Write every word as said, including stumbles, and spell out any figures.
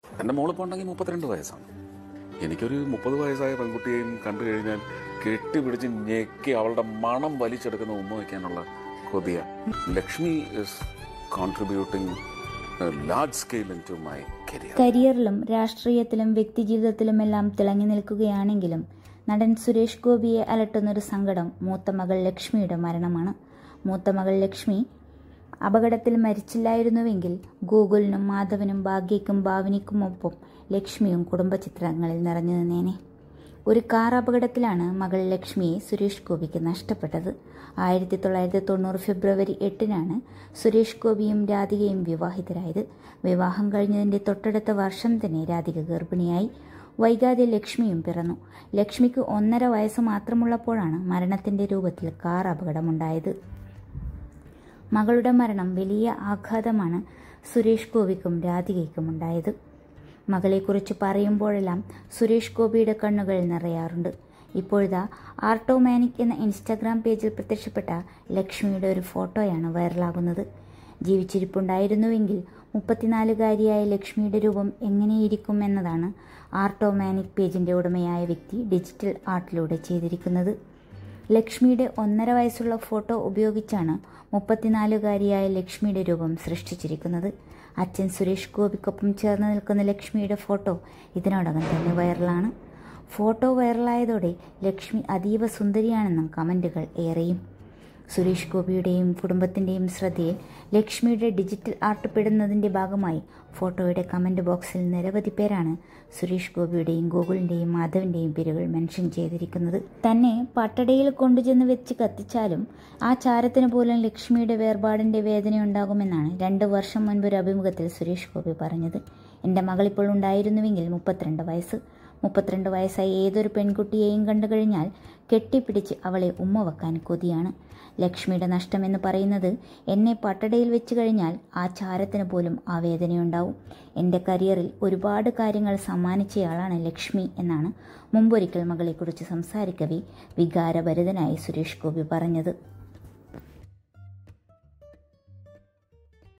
എൻ്റെ മോളിപ്പോൾ ഉണ്ടെങ്കിൽ മുപ്പത്തിരണ്ട് വയസ്സാണ്. എനിക്കൊരു മുപ്പത് വയസ്സായ പെൺകുട്ടിയെയും കണ്ടു കഴിഞ്ഞാൽ കെട്ടിപ്പിടിച്ച് ഞെക്കി അവളുടെ മണം വലിച്ചെടുക്കുന്ന ഉമ്മ വയ്ക്കാനുള്ള കൊതിയ. Lakshmi is contributing large scale into my career. കരിയറിലും രാഷ്ട്രീയത്തിലും വ്യക്തിജീവിതത്തിലുമെല്ലാം തിളങ്ങി നിൽക്കുകയാണെങ്കിലും നടൻ സുരേഷ് ഗോപിയെ അലട്ടുന്നൊരു സങ്കടം മൂത്ത മകൾ ലക്ഷ്മിയുടെ മരണമാണ്. മൂത്ത മകൾ ലക്ഷ്മി അപകടത്തിൽ മരിച്ചില്ലായിരുന്നുവെങ്കിൽ ഗോകുലിനും മാധവനും ഭാഗ്യയ്ക്കും ഭാവനിക്കുമൊപ്പം ലക്ഷ്മിയും കുടുംബചിത്രങ്ങളിൽ നിറഞ്ഞു നിന്നേനെ. ഒരു കാർ അപകടത്തിലാണ് മകൾ ലക്ഷ്മിയെ സുരേഷ് ഗോപിക്ക് നഷ്ടപ്പെട്ടത്. ആയിരത്തി തൊള്ളായിരത്തി തൊണ്ണൂറ് ഫെബ്രുവരി എട്ടിനാണ് സുരേഷ് ഗോപിയും രാധികയും വിവാഹിതരായത്. വിവാഹം കഴിഞ്ഞതിൻ്റെ തൊട്ടടുത്ത വർഷം തന്നെ രാധിക ഗർഭിണിയായി. വൈകാതെ ലക്ഷ്മിയും പിറന്നു. ലക്ഷ്മിക്ക് ഒന്നര വയസ്സ് മാത്രമുള്ളപ്പോഴാണ് മരണത്തിൻ്റെ രൂപത്തിൽ കാർ അപകടമുണ്ടായത്. മകളുടെ മരണം വലിയ ആഘാതമാണ് സുരേഷ് ഗോപിക്കും രാധികയ്ക്കും ഉണ്ടായത്. മകളെക്കുറിച്ച് പറയുമ്പോഴെല്ലാം സുരേഷ് ഗോപിയുടെ കണ്ണുകൾ നിറയാറുണ്ട്. ഇപ്പോഴത്തെ ആർട്ടോമാനിക് എന്ന ഇൻസ്റ്റാഗ്രാം പേജിൽ പ്രത്യക്ഷപ്പെട്ട ലക്ഷ്മിയുടെ ഒരു ഫോട്ടോയാണ് വൈറലാകുന്നത്. ജീവിച്ചിരിപ്പുണ്ടായിരുന്നുവെങ്കിൽ മുപ്പത്തിനാലുകാരിയായ ലക്ഷ്മിയുടെ രൂപം എങ്ങനെയിരിക്കും എന്നതാണ് ആർട്ടോമാനിക് പേജിൻ്റെ ഉടമയായ വ്യക്തി ഡിജിറ്റൽ ആർട്ടിലൂടെ ചെയ്തിരിക്കുന്നത്. ലക്ഷ്മിയുടെ ഒന്നര വയസ്സുള്ള ഫോട്ടോ ഉപയോഗിച്ചാണ് മുപ്പത്തിനാലുകാരിയായ ലക്ഷ്മിയുടെ രൂപം സൃഷ്ടിച്ചിരിക്കുന്നത്. അച്ഛൻ സുരേഷ് ഗോപിക്കൊപ്പം ചേർന്ന് നിൽക്കുന്ന ലക്ഷ്മിയുടെ ഫോട്ടോ ഇതിനോടകം തന്നെ വൈറലാണ്. ഫോട്ടോ വൈറലായതോടെ ലക്ഷ്മി അതീവ സുന്ദരിയാണെന്നും കമൻറ്റുകൾ ഏറെയും. സുരേഷ് ഗോപിയുടെയും കുടുംബത്തിൻ്റെയും ശ്രദ്ധയിൽ ലക്ഷ്മിയുടെ ഡിജിറ്റൽ ആർട്ട് പെടുന്നതിൻ്റെ ഭാഗമായി ഫോട്ടോയുടെ കമൻറ്റ് ബോക്സിൽ നിരവധി പേരാണ് സുരേഷ് ഗോപിയുടെയും ഗോകുലിൻ്റെയും മാധവൻ്റെയും പേരുകൾ മെൻഷൻ ചെയ്തിരിക്കുന്നത്. തന്നെ പട്ടടയിൽ കൊണ്ടുചെന്ന് വെച്ച് കത്തിച്ചാലും ആ ചാരത്തിന് പോലും ലക്ഷ്മിയുടെ വേർപാടിൻ്റെ വേദനയുണ്ടാകുമെന്നാണ് രണ്ട് വർഷം മുൻപ് ഒരു അഭിമുഖത്തിൽ സുരേഷ് ഗോപി പറഞ്ഞത്. എൻ്റെ മകളിപ്പോൾ ഉണ്ടായിരുന്നുവെങ്കിൽ മുപ്പത്തിരണ്ട് വയസ്സ് മുപ്പത്തിരണ്ട് വയസ്സായി ഏതൊരു പെൺകുട്ടിയെയും കണ്ടു കഴിഞ്ഞാൽ കെട്ടിപ്പിടിച്ച് അവളെ ഉമ്മ വെക്കാൻ കൊതിയാണ്. ലക്ഷ്മിയുടെ നഷ്ടമെന്ന് പറയുന്നത് എന്നെ പട്ടടയിൽ വെച്ച് കഴിഞ്ഞാൽ ആ ചാരത്തിന് പോലും ആ വേദനയുണ്ടാവും. എൻ്റെ കരിയറിൽ ഒരുപാട് കാര്യങ്ങൾ സമ്മാനിച്ചയാളാണ് ലക്ഷ്മി എന്നാണ് മുമ്പൊരിക്കൽ മകളെക്കുറിച്ച് സംസാരിക്കവേ വികാരഭരിതനായി സുരേഷ് ഗോപി പറഞ്ഞത്.